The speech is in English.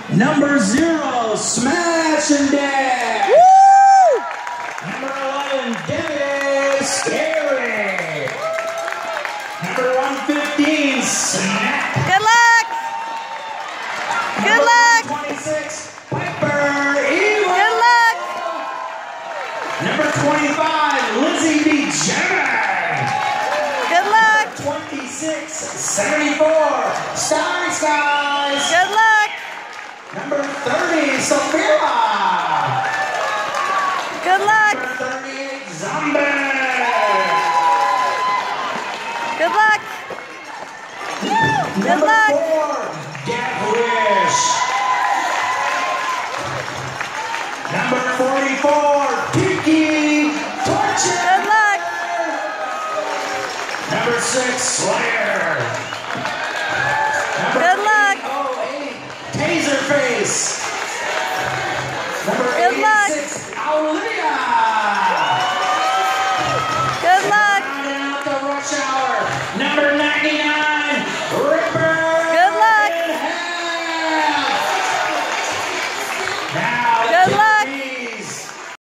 Number 0, Smash and Dash. Woo! Number 11, Debbie Scary. Number 115, Snap. Good luck! Good luck! 26, Piper Eva. Good luck! Number 25, Lizzie B. Jimmy. Good luck! 26, 74, Starry Skies. Good luck! Number 30, Sophia. Good luck! Number 38, Zombie. Good luck! Good Number luck! 4, Death Wish. Number 44, Pinky Torture. Good luck! Number 6, Slayer. Number Good luck! 808, Taserface. Number Good luck! 86,